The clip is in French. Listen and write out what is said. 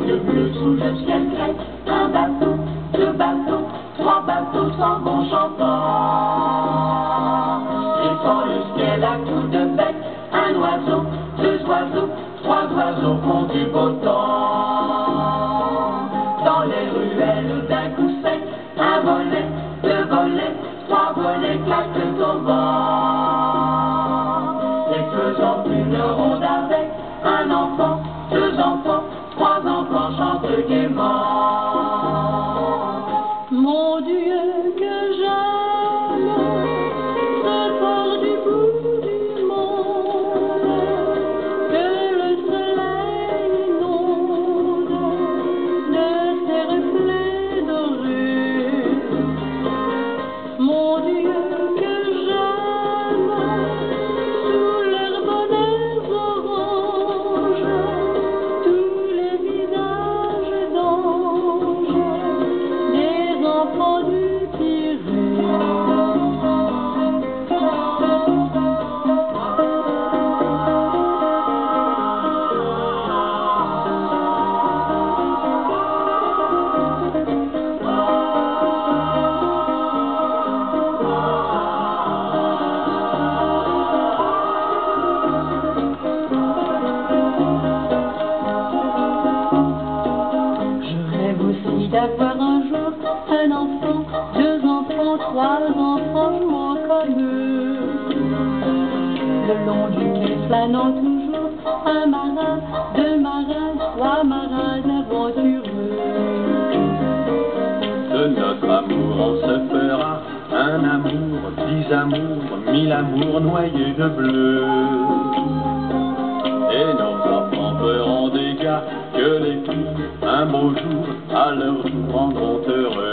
de bleu sous le ciel grec. Un bateau, deux bateaux, trois bateaux s'en vont chantant. Et dans le ciel à coups de bec, un oiseau, deux oiseaux, trois oiseaux font du beau temps. Dans les ruelles d'un coup sec, un volet, deux volets, trois volets claquent au vent. Et faisant une ronde avec un enfant, deux enfants, trois enfants chantent gaiement. Mon Dieu que j'aime ce port du bout du monde, que le soleil inonde de ses reflets dorés. Mon Dieu que j'aime sous leurs bonnets oranges tous les visages d'anges des enfants du Pirée. Je rêve aussi d'avoir un jour un enfant, deux enfants, trois enfants jouant comme eux. Le long du quai flânant toujours, un marin, deux marins, trois marins aventureux. De notre amour on se fera un amour, dix amours, mille amours noyés de bleu. Et nos enfants feront des gars que les filles, un beau jour, à leur tour rendront heureux.